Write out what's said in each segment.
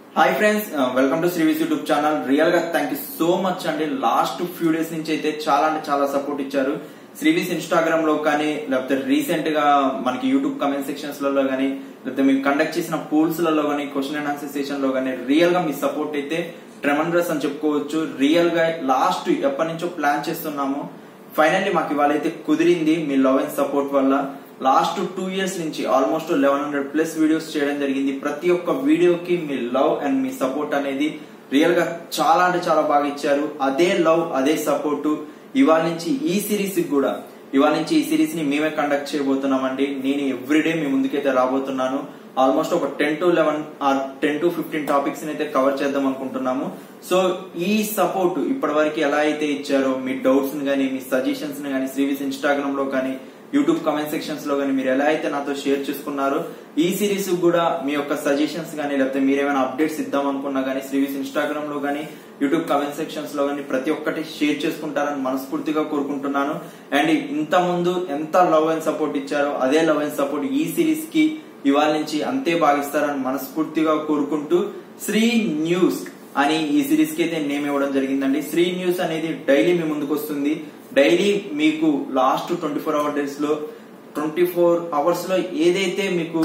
Hi friends, welcome to శ్రీవిస్ YouTube channel. Real గా thank you so much అండి. Last few days నుంచి అయితే చాలా అంటే చాలా సపోర్ట్ ఇచ్చారు. శ్రీవిస్ ఇన్స్టాగ్రామ్ లో కానీ, లేకపోతే రీసెంట్ గా మనకి యూట్యూబ్ కమెంట్ సెక్షన్స్ లలో కానీ, లేకపోతే మీరు కండక్ట్ చేసిన పూల్స్ లలో కానీ, క్వశ్చన్ అండ్ ఆన్సర్ సెషన్ లో కానీ రియల్ గా మీ సపోర్ట్ అయితే ట్రెమండరస్ అని చెప్పుకోవచ్చు. రియల్ గా లాస్ట్ ఎప్పటి నుంచో ప్లాన్ చేస్తున్నాము. ఫైనల్లీ మాకు ఇవాళ అయితే కుదిరింది మీ లవ్ అండ్ సపోర్ట్ వల్ల. లాస్ట్ 2 years నుంచి ఆల్మోస్ట్ 1100+ వీడియోస్ చేయడం జరిగింది. ప్రతి ఒక్క వీడియోకి మీ లవ్ అండ్ మీ సపోర్ట్ అనేది రియల్ గా చాలా అంటే చాలా బాగా ఇచ్చారు. అదే లవ్, అదే సపోర్ట్ ఇవాళ నుంచి ఈ సిరీస్ ని మేమే కండక్ట్ చేయబోతున్నామండి. నేను ఎవ్రీడే మీ ముందుకైతే రాబోతున్నాను. ఆల్మోస్ట్ ఒక 10 to 11 ఆర్ 10 to 15 టాపిక్స్ అయితే కవర్ చేద్దాం అనుకుంటున్నాము. సో ఈ సపోర్ట్ ఇప్పటి వరకు ఎలా అయితే ఇచ్చారో, మీ డౌట్స్ ని కానీ, మీ సజెషన్స్ ని కానీ శ్రీవిస్ ఇన్స్టాగ్రామ్ లో కానీ, యూట్యూబ్ కమెంట్ సెక్షన్స్ లో కానీ మీరు ఎలా అయితే నాతో షేర్ చేసుకున్నారో, ఈ సిరీస్ కూడా మీ యొక్క సజెషన్స్ కానీ, లేకపోతే మీరేమైనా అప్డేట్స్ ఇద్దాం అనుకున్నా కానీ శ్రీవిస్ ఇన్స్టాగ్రామ్ లో కానీ, యూట్యూబ్ కమెంట్ సెక్షన్స్ లో కానీ ప్రతి ఒక్కటి షేర్ చేసుకుంటారని మనస్ఫూర్తిగా కోరుకుంటున్నాను. అండ్ ఇంత ముందు ఎంత లవ్ అండ్ సపోర్ట్ ఇచ్చారో అదే లవ్ అండ్ సపోర్ట్ ఈ సిరీస్ కి ఇవాళ నుంచి అంతే భావిస్తారని మనస్ఫూర్తిగా కోరుకుంటూ, శ్రీ న్యూస్ అని ఈ సిరీస్ కి అయితే నేమ్ ఇవ్వడం జరిగిందండి. శ్రీ న్యూస్ అనేది డైలీ మీ ముందుకు వస్తుంది. డైలీ మీకు లాస్ట్ 24 అవర్స్ లో ఏదైతే మీకు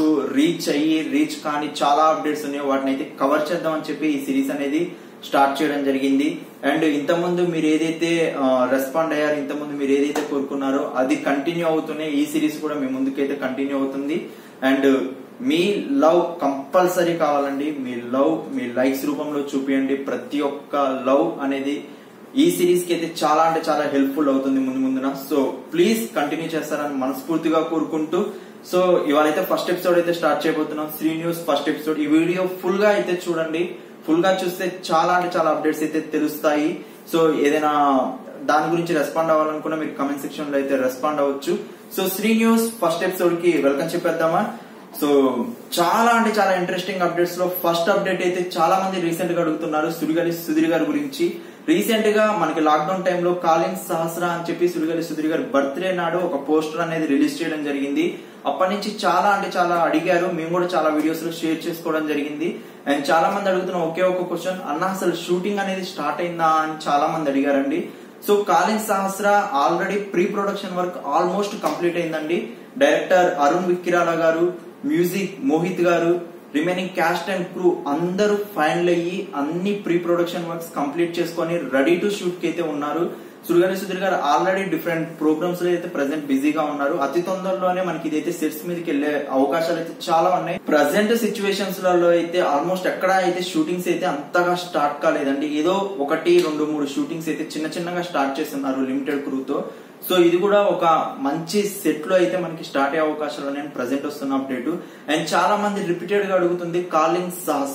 రీచ్ కానీ చాలా అప్డేట్స్ ఉన్నాయో వాటిని అయితే కవర్ చేద్దామని చెప్పి ఈ సిరీస్ అనేది స్టార్ట్ చేయడం జరిగింది. అండ్ ఇంతకుముందు మీరు ఏదైతే రెస్పాండ్ అయ్యారో, ఇంతకుముందు మీరు ఏదైతే కోరుకున్నారో అది కంటిన్యూ అవుతూనే ఈ సిరీస్ కూడా మీ ముందుకైతే కంటిన్యూ అవుతుంది. అండ్ మీ లవ్ కంపల్సరీ కావాలండి. మీ లవ్ మీ లైక్స్ రూపంలో చూపియండి. ప్రతి ఒక్క లవ్ అనేది ఈ సిరీస్ కి అయితే చాలా అంటే చాలా హెల్ప్ఫుల్ అవుతుంది ముందున. సో ప్లీజ్ కంటిన్యూ చేస్తారని మనస్ఫూర్తిగా కోరుకుంటూ, సో ఇవాళ అయితే ఫస్ట్ ఎపిసోడ్ అయితే స్టార్ట్ చేయబోతున్నాం. Sri news first episode. ఈ వీడియో ఫుల్ గా అయితే చూడండి. ఫుల్ గా చూస్తే చాలా అంటే చాలా అప్డేట్స్ అయితే తెలుస్తాయి. సో ఏదైనా దాని గురించి రెస్పాండ్ అవ్వాలనుకున్నా మీరు కమెంట్ సెక్షన్ లో అయితే రెస్పాండ్ అవ్వచ్చు. So Sri news first episode కి వెల్కమ్ చెప్పేద్దామా. సో చాలా అంటే చాలా ఇంట్రెస్టింగ్ అప్డేట్స్ లో ఫస్ట్ అప్డేట్ అయితే చాలా మంది రీసెంట్ గా అడుగుతున్నారు సుడిగాలి సుధీర్ గారి గురించి. రీసెంట్ గా మనకి లాక్డౌన్ టైంలో కాలింగ్ సహస్ర అని చెప్పి సుడిగాలి సుధీర్ గారి బర్త్డే నాడు ఒక పోస్టర్ అనేది రిలీజ్ చేయడం జరిగింది. అప్పటి నుంచి చాలా అంటే చాలా అడిగారు. మేము కూడా చాలా వీడియోస్ లో షేర్ చేసుకోవడం జరిగింది. అండ్ చాలా మంది అడుగుతున్న ఒకే ఒక క్వశ్చన్, అన్న అసలు షూటింగ్ అనేది స్టార్ట్ అయిందా అని చాలా మంది అడిగారండి. So calling Sahasra already pre production work almost complete అయిందండి. డైరెక్టర్ అరుణ్ విక్కిరాల గారు, మ్యూజిక్ మోహిత్ గారు, రిమైనింగ్ క్యాస్ట్ అండ్ క్రూ అందరూ ఫైనల్ అయ్యి అన్ని ప్రీ ప్రొడక్షన్ వర్క్స్ కంప్లీట్ చేసుకుని రెడీ టు షూట్ కి అయితే ఉన్నారు. సుడిగాలి సుధీర్ గారు ఆల్రెడీ డిఫరెంట్ ప్రోగ్రామ్స్ లో అయితే ప్రెసెంట్ బిజీగా ఉన్నారు. అతి తొందరలోనే మనకి ఇదైతే సెట్స్ మీదకి వెళ్లే అవకాశాలు అయితే చాలా ఉన్నాయి. ప్రెసెంట్ సిచ్యువేషన్స్ లలో అయితే ఆల్మోస్ట్ ఎక్కడ అయితే షూటింగ్స్ అయితే అంతగా స్టార్ట్ కాలేదండి. ఏదో 1, 2, 3 షూటింగ్స్ అయితే చిన్నగా స్టార్ట్ చేస్తున్నారు లిమిటెడ్ క్రూతో. సో ఇది కూడా ఒక మంచి సెట్ లో అయితే మనకి స్టార్ట్ అయ్యే అవకాశాలు ఉన్నాయని ప్రెసెంట్ వస్తున్న అప్డేట్. అండ్ చాలా మంది రిపీటెడ్ గా అడుగుతుంది కాలింగ్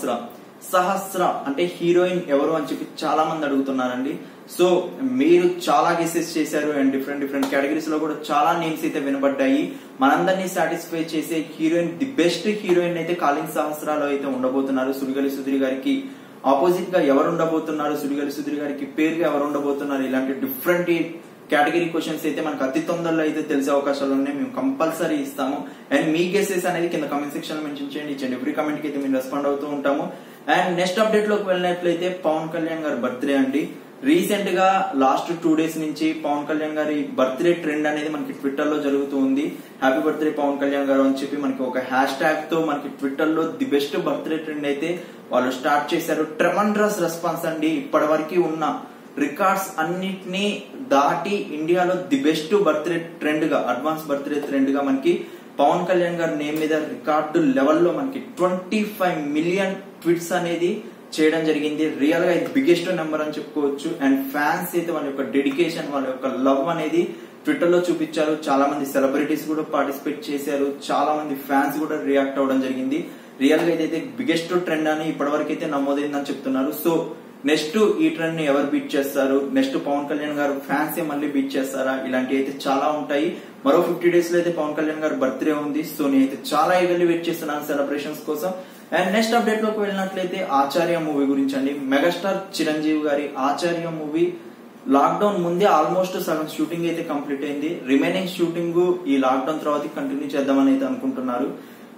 సహస్ర అంటే హీరోయిన్ ఎవరు అని చెప్పి చాలా మంది అడుగుతున్నారండి. సో మీరు చాలా గెసెస్ చేశారు. అండ్ డిఫరెంట్ కేటగిరీస్ లో కూడా చాలా నేమ్స్ అయితే వినబడ్డాయి. మనందరినీ సాటిస్ఫై చేసే హీరోయిన్, ది బెస్ట్ హీరోయిన్ అయితే కాలింగ్ సహస్రాలో అయితే ఉండబోతున్నారు. సుడిగాలి సుధీర్ గారికి ఆపోజిట్ గా ఎవరు ఉండబోతున్నారు, సుడిగాలి సుధీర్ గారికి పేరుగా ఎవరు ఉండబోతున్నారు, ఇలాంటి డిఫరెంట్ కేటగిరీ క్వశ్చన్స్ అయితే మనకు అతి తొందరలో అయితే తెలిసే అవకాశాలు ఉన్నాయి. మేము కంపల్సరీ ఇస్తాము. అండ్ మీ గెసెస్ అనేది కింద కమెంట్ సెక్షన్ లో మెన్షన్ చేయండి. ఇచ్చండి ఎవ్రీ కమెంట్ కి అయితే మేము రెస్పాండ్ అవుతూ ఉంటాము. అండ్ నెక్స్ట్ అప్డేట్ లోకి వెళ్ళినట్లయితే పవన్ కళ్యాణ్ గారి బర్త్డే అండి. రీసెంట్ గా లాస్ట్ 2 days నుంచి పవన్ కళ్యాణ్ గారి బర్త్డే ట్రెండ్ అనేది మనకి ట్విట్టర్ లో జరుగుతూ ఉంది. హ్యాపీ బర్త్డే పవన్ కళ్యాణ్ గారు అని చెప్పి మనకి ఒక హ్యాష్ ట్యాగ్ తో మనకి ట్విట్టర్ లో ది బెస్ట్ బర్త్డే ట్రెండ్ అయితే వాళ్ళు స్టార్ట్ చేశారు. ట్రెమండరస్ రెస్పాన్స్ అండి. ఇప్పటి వరకు ఉన్న రికార్డ్స్ అన్నిటినీ దాటి ఇండియాలో ది బెస్ట్ బర్త్డే ట్రెండ్ గా, అడ్వాన్స్ బర్త్డే ట్రెండ్ గా మనకి పవన్ కళ్యాణ్ గారి నేమ్ మీద రికార్డు లెవెల్లో మనకి 25 million ట్వీట్స్ అనేది చేయడం జరిగింది. రియల్ గా ఇది బిగ్గెస్ట్ నెంబర్ అని చెప్పుకోవచ్చు. అండ్ ఫ్యాన్స్ అయితే వాళ్ళ యొక్క డెడికేషన్, వాళ్ళ యొక్క లవ్ అనేది ట్విట్టర్ లో చూపించారు. చాలా మంది సెలబ్రిటీస్ కూడా పార్టిసిపేట్ చేశారు. చాలా మంది ఫ్యాన్స్ కూడా రియాక్ట్ అవ్వడం జరిగింది. రియల్ గా ఇదైతే బిగ్గెస్ట్ ట్రెండ్ అని ఇప్పటివరకు అయితే నమోదైందని చెప్తున్నారు. సో నెక్స్ట్ ఈ ట్రెండ్ ని ఎవరు బీట్ చేస్తారు, నెక్స్ట్ పవన్ కళ్యాణ్ గారు ఫ్యాన్స్ మళ్ళీ బీట్ చేస్తారా, ఇలాంటివి అయితే చాలా ఉంటాయి. మరో 50 days లో అయితే పవన్ కళ్యాణ్ గారు బర్త్డే ఉంది. సో నేనైతే చాలా ఈగర్లీ వెయిట్ చేస్తున్నాను సెలబ్రేషన్స్ కోసం. అండ్ నెక్స్ట్ అప్డేట్ లోకి వెళ్ళినట్లయితే ఆచార్య మూవీ గురించి అండి. మెగాస్టార్ చిరంజీవి గారి ఆచార్య మూవీ లాక్డౌన్ ముందే ఆల్మోస్ట్ సగం షూటింగ్ అయితే కంప్లీట్ అయింది. రిమైనింగ్ షూటింగ్ ఈ లాక్డౌన్ తర్వాత కంటిన్యూ చేద్దామని అయితే అనుకుంటున్నారు.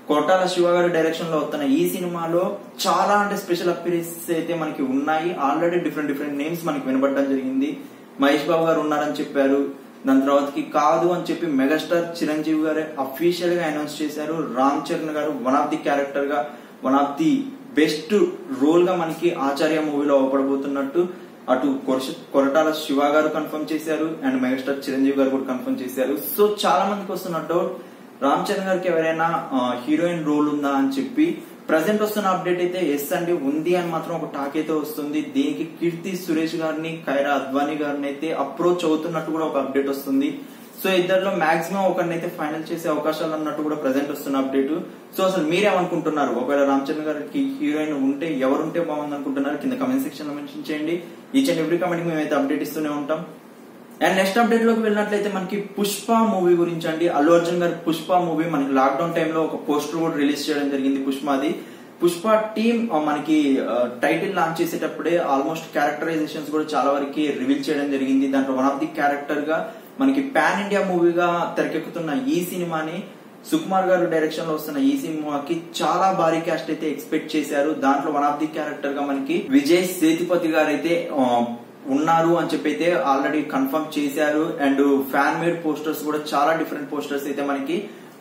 కొట్టాల శివ గారి డైరెక్షన్ లో వస్తున్న ఈ సినిమాలో చాలా అంటే స్పెషల్ అపీరెన్సెస్ అయితే మనకి ఉన్నాయి. ఆల్రెడీ డిఫరెంట్ నేమ్స్ మనకి వినబడడం జరిగింది. మహేష్ బాబు గారు ఉన్నారని చెప్పారు. దాని తర్వాతకి కాదు అని చెప్పి మెగాస్టార్ చిరంజీవి గారే అఫీషియల్ గా అనౌన్స్ చేశారు. రామ్ చరణ్ గారు వన్ ఆఫ్ ది క్యారెక్టర్ గా one of the best role గా మనకి ఆచార్య మూవీలో అవపడబోతున్నట్టు అటు కొరటాల శివ గారు కన్ఫర్మ్ చేశారు అండ్ మెగాస్టార్ చిరంజీవి గారు కూడా కన్ఫర్మ్ చేశారు. సో చాలా మందికి వస్తున్న డౌట్ రామ్ చరణ్ గారికి ఎవరైనా హీరోయిన్ రోల్ ఉందా అని చెప్పి. ప్రజెంట్ వస్తున్న అప్డేట్ అయితే ఎస్ అండి ఉంది అని మాత్రం ఒక టాక్ అయితే వస్తుంది. దీనికి కీర్తి సురేష్ గారిని కైరా అద్వానీ గారిని అయితే అప్రోచ్ అవుతున్నట్టు కూడా ఒక అప్డేట్ వస్తుంది. సో ఇద్దరిలో మాక్సిమం ఒకరినైతే ఫైనల్ చేసే అవకాశాలు అన్నట్టు కూడా ప్రజెంట్ వస్తున్న అప్డేట్. సో అసలు మీరేమనుకుంటున్నారు? ఒకవేళ రామ్ చరణ్ గారికి హీరోయిన్ ఉంటే ఎవరుంటే బాగుంది అనుకుంటున్నారు? కింద కమెంట్ సెక్షన్ లో మెన్షన్ చేయండి. ఈచ్ అండ్ ఎవ్రీ కమెంట్ మేమైతే అప్డేట్ ఇస్తూనే ఉంటాం. అండ్ నెక్స్ట్ అప్డేట్ లోకి వెళ్ళినట్లయితే మనకి పుష్ప మూవీ గురించి అండి. అల్లు అర్జున్ గారి పుష్ప మూవీ మనకి లాక్డౌన్ టైంలో ఒక పోస్టర్ కూడా రిలీజ్ చేయడం జరిగింది పుష్పది. పుష్ప టీమ్ మనకి టైటిల్ లాంచ్ చేసేటప్పుడే ఆల్మోస్ట్ క్యారెక్టరైజేషన్స్ కూడా చాలా వరకు రివీల్ చేయడం జరిగింది. దాంట్లో వన్ ఆఫ్ ది క్యారెక్టర్ గా మనకి పాన్ ఇండియా మూవీగా తెరకెక్కుతున్న ఈ సినిమాని సుకుమార్ గారు డైరెక్షన్ లో వస్తున్న ఈ సినిమాకి చాలా భారీ క్యాస్ట్ అయితే ఎక్స్పెక్ట్ చేశారు. దాంట్లో వన్ ఆఫ్ ది క్యారెక్టర్ గా మనకి విజయ్ సేతుపతి గారు అయితే ఉన్నారు అని చెప్పి అయితే ఆల్రెడీ కన్ఫర్మ్ చేశారు. అండ్ ఫ్యాన్ మేడ్ పోస్టర్స్ కూడా చాలా డిఫరెంట్ పోస్టర్స్ అయితే మనకి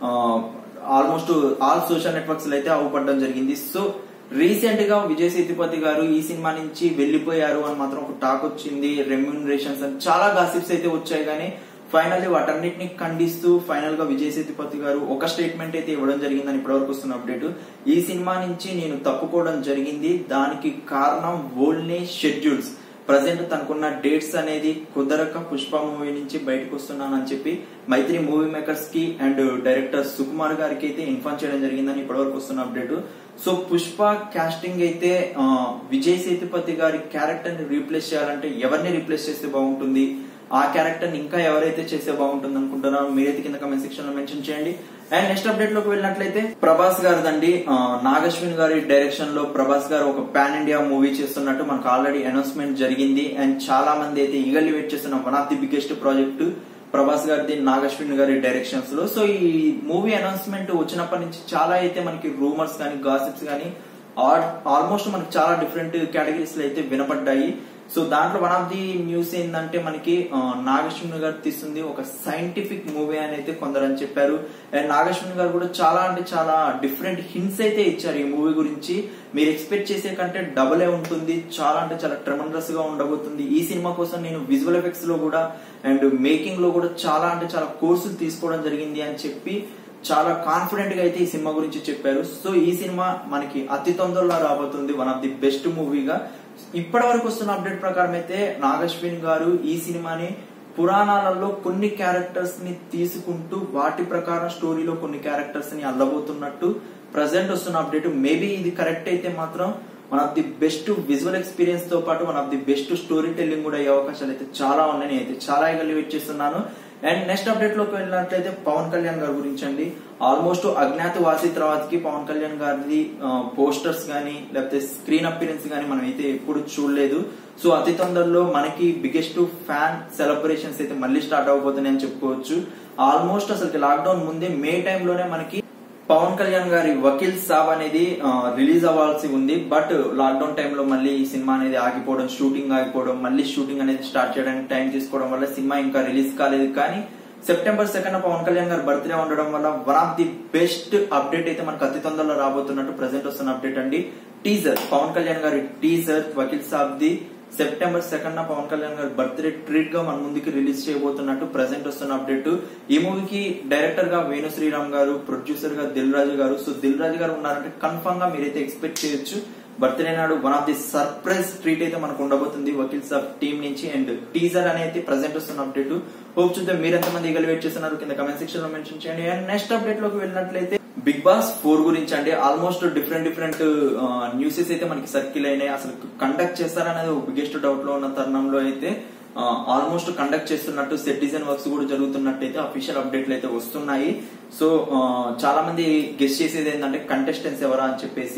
ఆల్మోస్ట్ ఆల్ సోషల్ నెట్వర్క్స్ లో అయితే అవపడడం జరిగింది. సో రీసెంట్ గా విజయ్ సేతుపతి గారు ఈ సినిమా నుంచి వెళ్లిపోయారు అని మాత్రం ఒక టాక్ వచ్చింది. రెమ్యూనరేషన్స్ అని చాలా గాసిప్స్ అయితే వచ్చాయి. కానీ ఫైనల్లీ వాటన్నిటిని ఖండిస్తూ ఫైనల్ గా విజయ్ సేతుపతి గారు ఒక స్టేట్మెంట్ అయితే ఇవ్వడం జరిగిందని ఇప్పటివరకు వస్తున్న అప్డేట్. ఈ సినిమా నుంచి నేను తప్పుకోవడం జరిగింది. దానికి కారణం ఓన్లీ షెడ్యూల్స్. ప్రజెంట్ తనకున్న డేట్స్ అనేది కుదరక పుష్ప మూవీ నుంచి బయటకు వస్తున్నానని చెప్పి మైత్రి మూవీ మేకర్స్ కి అండ్ డైరెక్టర్ సుకుమార్ గారికి అయితే ఇన్ఫార్మ్ చేయడం జరిగిందని ఇప్పటివరకు వస్తున్న అప్డేట్. సో పుష్ప కాస్టింగ్ అయితే విజయ్ సేతుపతి గారి క్యారెక్టర్ ని రీప్లేస్ చేయాలంటే ఎవరిని రీప్లేస్ చేస్తే బాగుంటుంది, ఆ క్యారెక్టర్ ని ఇంకా ఎవరైతే చేస్తే బాగుంటుంది అనుకుంటున్నారో మీరైతే కింద కమెంట్ సెక్షన్ లో మెన్షన్ చేయండి. అండ్ నెక్స్ట్ అప్డేట్ లోకి వెళ్ళినట్లయితే ప్రభాస్ గారిదండి. నాగశ్విన్ గారి డైరెక్షన్ లో ప్రభాస్ గారు ఒక పాన్ ఇండియా మూవీ చేస్తున్నట్టు మనకు ఆల్రెడీ అనౌన్స్మెంట్ జరిగింది. అండ్ చాలా మంది అయితే ఈగర్లీ వెయిట్ చేస్తున్న one of the biggest project Prabhas గారిది నాగశ్విన్ గారి డైరెక్షన్స్ లో. సో ఈ మూవీ అనౌన్స్మెంట్ వచ్చినప్పటి నుంచి చాలా అయితే మనకి రూమర్స్ కానీ గాసిప్స్ కానీ ఆల్మోస్ట్ మనకి చాలా డిఫరెంట్ కేటగిరీస్ లో అయితే వినపడ్డాయి. సో దాంట్లో వన్ ఆఫ్ ది న్యూస్ ఏంటంటే మనకి నాగశ్విన్ గారు తీస్తుంది ఒక సైంటిఫిక్ మూవీ అని అయితే కొందరు అని చెప్పారు. అండ్ నాగశ్విన్ గారు కూడా చాలా అంటే చాలా డిఫరెంట్ హింట్స్ అయితే ఇచ్చారు ఈ మూవీ గురించి. మీరు ఎక్స్పెక్ట్ చేసే కంటే డబుల్ ఉంటుంది. చాలా అంటే చాలా ట్రెమండస్ గా ఉండబోతుంది. ఈ సినిమా కోసం నేను విజువల్ ఎఫెక్ట్స్ లో కూడా అండ్ మేకింగ్ లో కూడా చాలా అంటే చాలా కోర్సులు తీసుకోవడం జరిగింది అని చెప్పి చాలా కాన్ఫిడెంట్ గా అయితే ఈ సినిమా గురించి చెప్పారు. సో ఈ సినిమా మనకి అతి తొందరలో రాబోతుంది వన్ ఆఫ్ ది బెస్ట్ మూవీగా. ఇప్పటి వరకు వస్తున్న అప్డేట్ ప్రకారం అయితే నాగశ్విన్ గారు ఈ సినిమాని పురాణాలలో కొన్ని క్యారెక్టర్స్ ని తీసుకుంటూ వాటి ప్రకారం స్టోరీలో కొన్ని క్యారెక్టర్స్ ని అల్లబోతున్నట్టు ప్రజెంట్ వస్తున్న అప్డేట్. మేబీ ఇది కరెక్ట్ అయితే మాత్రం one of the best visual experience తో పాటు one of the best story telling కూడా అయ్యే అవకాశాలు అయితే చాలా ఉన్నాయి. అయితే చాలా ఈగర్లీ వెయిట్ చేస్తున్నాను. అండ్ నెక్స్ట్ అప్డేట్ లోకి వెళ్ళినట్లయితే పవన్ కళ్యాణ్ గారి గురించి అండి. ఆల్మోస్ట్ అజ్ఞాతవాసి తర్వాతకి పవన్ కళ్యాణ్ గారిది పోస్టర్స్ గానీ లేకపోతే స్క్రీన్ అపిరెన్స్ గానీ మనం అయితే ఎప్పుడు చూడలేదు. సో అతి తొందరలో మనకి బిగ్గెస్ట్ ఫ్యాన్ సెలబ్రేషన్స్ అయితే మళ్ళీ స్టార్ట్ అవబోతున్నాయి అని చెప్పుకోవచ్చు. ఆల్మోస్ట్ అసలు లాక్డౌన్ ముందే మే టైంలోనే మనకి పవన్ కళ్యాణ్ గారి వకీల్ సాబ్ అనేది రిలీజ్ అవ్వాల్సి ఉంది. బట్ లాక్డౌన్ టైంలో మళ్ళీ ఈ సినిమా అనేది ఆగిపోవడం, షూటింగ్ ఆగిపోవడం, మళ్ళీ షూటింగ్ అనేది స్టార్ట్ చేయడానికి టైం తీసుకోవడం వల్ల సినిమా ఇంకా రిలీజ్ కాలేదు. కానీ సెప్టెంబర్ 2 పవన్ కళ్యాణ్ గారి బర్త్డే ఉండడం వల్ల one of the best update అయితే మనకు అతి తొందరలో రాబోతున్నట్టు ప్రజెంట్ వస్తున్న అప్డేట్ అండి. టీజర్ పవన్ కళ్యాణ్ గారి teaser Vakeel Saab the September 2 Pawan Kalyan గారి బర్త్డే ట్రీట్ గా మన ముందుకి రిలీజ్ చేయబోతున్నట్టు ప్రజెంట్ వస్తున్న అప్డేట్. ఈ మూవీకి డైరెక్టర్ గా వేణు శ్రీరామ్ గారు, ప్రొడ్యూసర్ గా దిల్ రాజు గారు. సో దిల్ రాజు గారు ఉన్నారంటే కన్ఫర్మ్ గా మీరైతే ఎక్స్పెక్ట్ చేయొచ్చు బర్త్డే నాడు one of the surprise treat అయితే మనకు ఉండబోతుంది వకీల్ సాబ్ టీమ్ నుంచి. అండ్ టీజర్ అనేది ప్రజెంట్ వస్తున్న అప్డేట్. హోప్ చూద్దాం మీరు ఎంతమంది ఈగర్లీ వెయిట్ చేస్తున్నారు కింద కమెంట్ సెక్షన్ లో మెన్షన్ చేయండి. అండ్ నెక్స్ట్ అప్డేట్ లోకి వెళ్ళినట్లయితే బిగ్ బాస్ 4 గురించి అండి. ఆల్మోస్ట్ డిఫరెంట్ న్యూసెస్ అయితే మనకి సర్కిల్ అయినాయి. అసలు కండక్ట్ చేస్తారనేది ఒక బిగ్గెస్ట్ డౌట్ లో ఉన్న తరుణంలో అయితే ఆల్మోస్ట్ కండక్ట్ చేస్తున్నట్టు సెట్ డిజైన్ వర్క్స్ కూడా జరుగుతున్నట్టు అయితే అఫీషియల్ అప్డేట్లు అయితే వస్తున్నాయి. సో చాలా మంది గెస్ట్ చేసేది ఏంటంటే కంటెస్టెంట్స్ ఎవరా అని చెప్పేసి.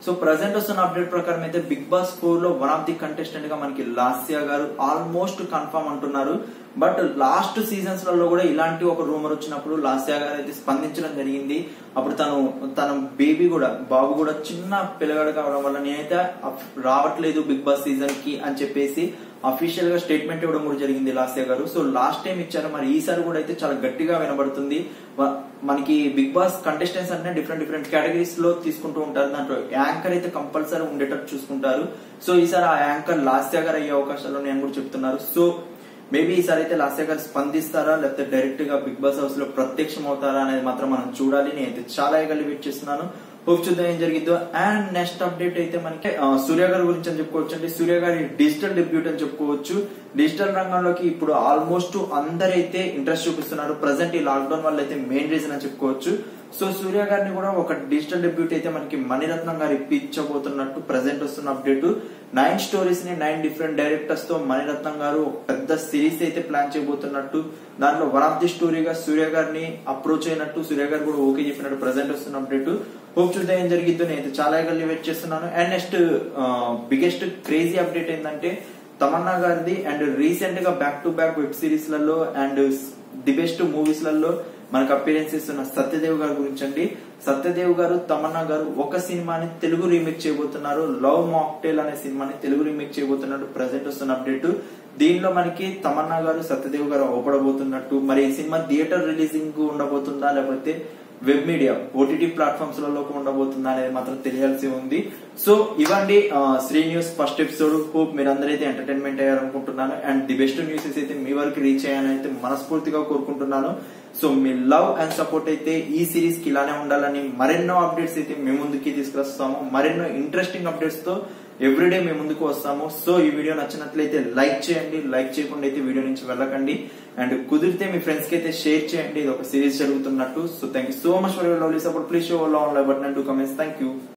సో ప్రజెంట్ వస్తున్న అప్డేట్ ప్రకారం అయితే బిగ్ బాస్ 4 లో వన్ ఆఫ్ ది కంటెస్టెంట్ గా మనకి లాస్యా గారు ఆల్మోస్ట్ కన్ఫర్మ్ అంటున్నారు. బట్ లాస్ట్ సీజన్స్ లలో కూడా ఇలాంటి ఒక రూమర్ వచ్చినప్పుడు లాస్యా గారు అయితే స్పందించడం జరిగింది. అప్పుడు తన బాబు కూడా చిన్న పిల్లగాడు కావడం వల్ల నేనైతే రావట్లేదు బిగ్ బాస్ సీజన్ కి అని చెప్పేసి అఫీషియల్ గా స్టేట్మెంట్ ఇవ్వడం కూడా జరిగింది లాస్యా గారు. సో లాస్ట్ టైం ఇచ్చారు, మరి ఈసారి కూడా అయితే చాలా గట్టిగా వినబడుతుంది. మనకి బిగ్ బాస్ కంటెస్టెంట్స్ అంటే డిఫరెంట్ కేటగిరీస్ లో తీసుకుంటూ ఉంటారు. దాంట్లో యాంకర్ అయితే కంపల్సరీ ఉండేటట్టు చూసుకుంటారు. సో ఈసారి ఆ యాంకర్ లాస్యా గారు అయ్యే అవకాశాలు నేను కూడా చెప్తున్నారు. సో మేబీ ఈసారి అయితే లాస్యా గారు స్పందిస్తారా లేకపోతే డైరెక్ట్ గా బిగ్ బాస్ హౌస్ లో ప్రత్యక్షం అవుతారా అనేది మాత్రం మనం చూడాలి. నేనైతే చాలా ఎగలి వెయిట్ చేస్తున్నాను. హోప్ చూద్దాం ఏం జరిగిద్దో. అండ్ నెక్స్ట్ అప్డేట్ అయితే మనకి సూర్య గారి గురించి అని చెప్పుకోవచ్చు అండి. సూర్య గారి డిజిటల్ డెబ్యూట్ అని చెప్పుకోవచ్చు. డిజిటల్ రంగంలోకి ఇప్పుడు ఆల్మోస్ట్ అందరైతే ఇంట్రెస్ట్ చూపిస్తున్నారు. ప్రజెంట్ ఈ లాక్డౌన్ వల్ల అయితే మెయిన్ రీజన్ అని చెప్పుకోవచ్చు. సో సూర్య గారిని కూడా ఒక డిజిటల్ డెబ్యూట్ అయితే మనకి మణిరత్నం గారు ఇప్పించబోతున్నట్టు ప్రజెంట్ వస్తున్న అప్డేట్. 9 స్టోరీస్ ని 9 డిఫరెంట్ డైరెక్టర్స్ తో మణిరత్నం గారు ఒక పెద్ద సిరీస్ అయితే ప్లాన్ చేయబోతున్నట్టు. దాంట్లో వన్ ఆఫ్ ది స్టోరీగా సూర్య గారిని అప్రోచ్ అయినట్టు సూర్య గారు కూడా ఓకే చెప్పినట్టు ప్రజెంట్ వస్తున్న అప్డేట్. హోప్ చూద్దాం ఏం జరిగిద్దో. నేను చాలా ఎగర్లీ వెయిట్ చేస్తున్నాను. And next biggest crazy update ఏంటంటే తమన్నా గారిది అండ్ రీసెంట్ గా back to back web series లలో అండ్ ది బెస్ట్ మూవీస్ లలో మనకు అపీరెన్స్ ఇస్తున్న సత్యదేవ్ గారి గురించి అండి. సత్యదేవ్ గారు తమన్నా గారు ఒక సినిమాని తెలుగు రీమేక్ చేయబోతున్నారు. లవ్ మాక్టైల్ అనే సినిమాని తెలుగు రీమేక్ చేయబోతున్నట్టు ప్రజెంట్ వస్తున్న అప్డేట్. దీనిలో మనకి తమన్నా గారు సత్యదేవ్ గారు అవపడబోతున్నట్టు. మరి ఈ సినిమా థియేటర్ రిలీజింగ్ ఉండబోతుందా లేకపోతే వెబ్ మీడియా ఓటీటీ ప్లాట్ఫామ్స్ లలో ఉండబోతుందా అనేది మాత్రం తెలియాల్సి ఉంది. సో ఇవ్వండి Sri news first episode. Hope మీరందరైతే ఎంటర్టైన్మెంట్ అయ్యారనుకుంటున్నాను. అండ్ ది బెస్ట్ న్యూసెస్ అయితే మీ వరకు రీచ్ అయ్యానని అయితే మనస్ఫూర్తిగా కోరుకుంటున్నాను. సో మీ లవ్ అండ్ సపోర్ట్ అయితే ఈ సిరీస్ కి ఇలానే ఉండాలని మరెన్నో అప్డేట్స్ అయితే మీ ముందుకి తీసుకొస్తాము. మరెన్నో ఇంట్రెస్టింగ్ అప్డేట్స్ తో ఎవ్రీడే మీ ముందుకు వస్తాము. సో ఈ వీడియో నచ్చినట్లయితే లైక్ చేయండి. లైక్ చేయకుండా అయితే వీడియో నుంచి వెళ్ళకండి. అండ్ కుదిరితే మీ ఫ్రెండ్స్ కి అయితే షేర్ చేయండి. ఇది ఒక సిరీస్ జరుగుతున్నట్టు. So thank you so much for your lovely support. Please show love button and 2 comments. Thank you.